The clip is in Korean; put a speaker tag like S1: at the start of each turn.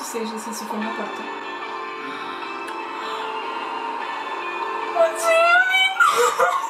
S1: seja se isso for uma porta.
S2: Tadinho, amigo.